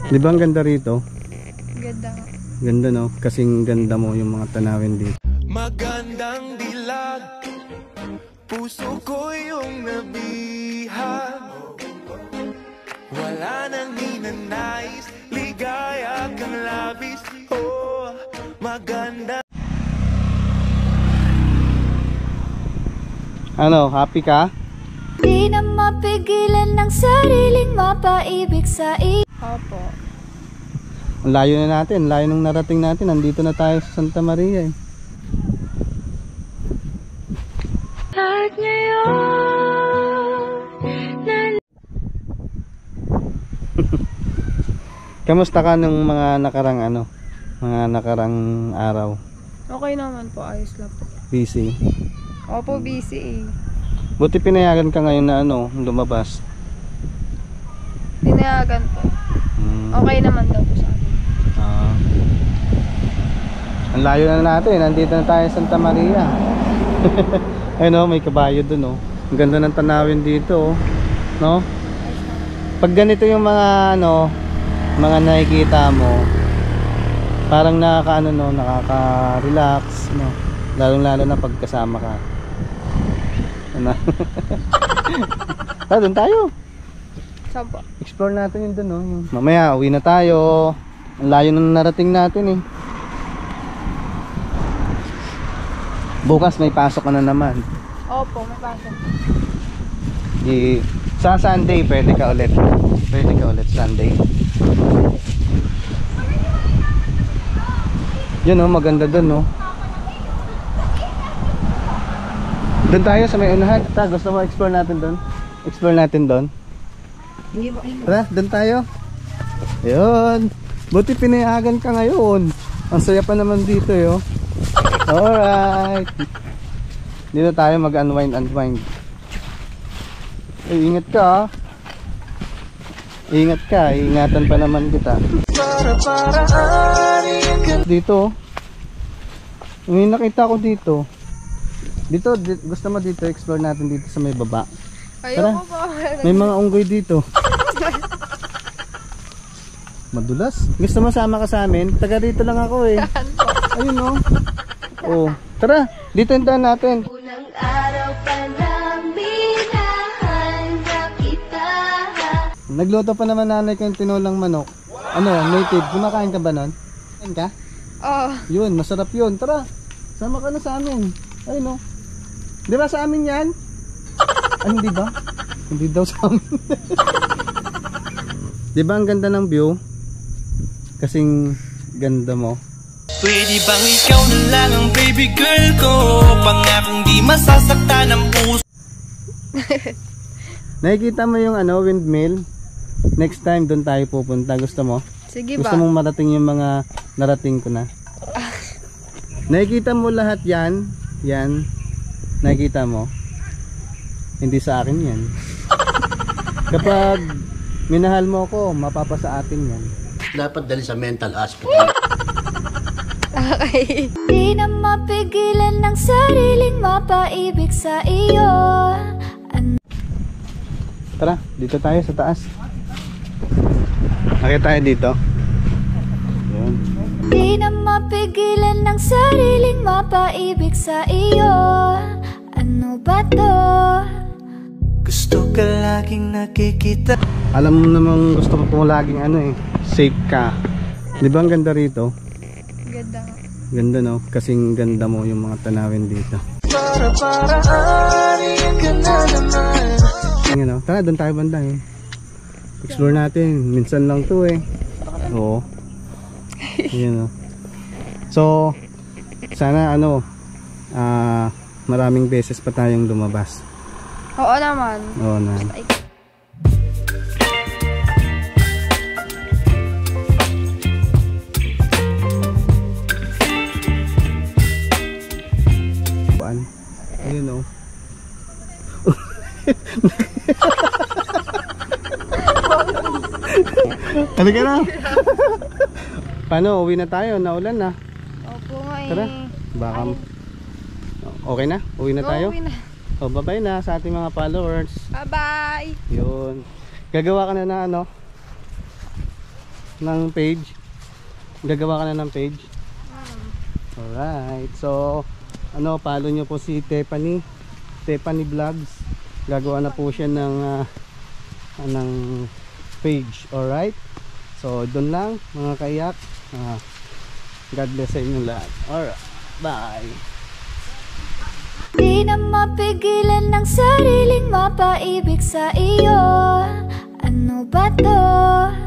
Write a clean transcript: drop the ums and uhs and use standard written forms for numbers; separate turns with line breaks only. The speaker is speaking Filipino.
Di ba ang ganda rito?
Ganda nga.
Ganda no? Kasing ganda mo yung mga tanawin dito.
Magandang dilag, puso ko yung nabihag. Wala nang ninanais, ligaya kang labis. Oh, maganda.
Ano, happy ka?
Di na mapigilan ng sariling mapaibig sa iyo.
Opo.
Ang layo na natin, layo nung narating natin. Nandito na tayo sa Santa Maria eh.
At ngayon
Kamusta ka nung mga nakarang mga nakarang araw?
Okay naman po, ayos lang po.
Busy?
Opo, busy eh.
Buti pinayagan ka ngayon na lumabas.
Pinayagan po. Okay naman daw po sa akin.
Ang layo na natin, nandito na tayo sa Santa Maria. Ayun may kabayo dun Ang ganda ng tanawin dito no? Pag ganito yung mga mga nakikita mo, parang nakaka-relax lalo na pag kasama ka. Doon tayo.
Saan po?
Explore natin yun doon Mamaya uwi na tayo. Ang layo na narating natin eh. Bukas may pasok ka na naman.
Opo, may pasok.
Sa Sunday pwede ka ulit. Pwede ka ulit Sunday. Yun maganda doon Doon tayo sa may unahan. Gusto mo explore natin doon? Explore natin doon? Tara, doon tayo. Ayun. Buti pinayagan ka ngayon. Ang saya pa naman dito Alright. Dito tayo mag-unwind. Ingat ka Ingat ka, ingatan pa naman kita. Dito may nakita ko dito. Gusto mo dito explore natin dito sa may baba?
Ayoko po.
May mga unggoy dito. Madulas. Gusto mo sama ka sa amin? Taga dito lang ako eh. Ayun Oh, tara, dito hintahan natin.
unang araw pa lang minahanda kita.
Nagluto pa naman nanay ko yung tinulang manok. Native. Kumakain ka ba nun? Kain ka?
Oo.
Yun, masarap yun. Tara, sama ka na sa amin. Ayun Di ba sa amin yan? Hindi ba? Hindi daw sa amin. Di ba ang ganda ng view? Kasing ganda mo.
Pwede bang ikaw na lang ang baby girl ko? Pangakong di masasaktan ang puso.
Nakikita mo yung windmill? Next time doon tayo pupunta. Gusto mo?
Sige ba?
Gusto mong marating yung mga narating ko na? Nakikita mo lahat yan? Yan. Nakikita mo? Hindi sa akin yan. Kapag minahal mo ko, mapapasa atin yan.
Dapat dali sa mental hospital.
Okay.
Di na mapigilan ng sariling mapaibig sa iyo.
Tara, dito tayo sa taas. Nakita tayo dito. Yun.
Di na mapigilan ng sariling mapaibig sa iyo. Ano ba to?
Gusto ka laging nakikita.
Alam mo namang gusto ko laging safe ka. Di ba ang ganda rito?
Ganda nga.
Ganda kasing ganda mo yung mga tanawin dito. Tara, doon tayo banda Explore natin. Minsan lang to Oo. Yan So, sana maraming beses pa tayong lumabas.
Oo naman.
Oo na. Ayun Halika na. Paano? Uwi na tayo. Naulan na.
Opo nga
Tara. Baka okay na? Uwi na tayo?
Uwi na.
Bye-bye na sa ating mga followers.
Bye-bye.
Yun. Gagawa ka na ng page? Gagawa ka na ng page? Alright. So, follow nyo po si Tiffany Vlogs. Gagawa na po siya ng page. Alright. So, doon lang mga kayak. God bless sa inyo lahat. Alright. Bye.
Di na mapigilan ng sariling mapaibig sa iyo. Ano ba to?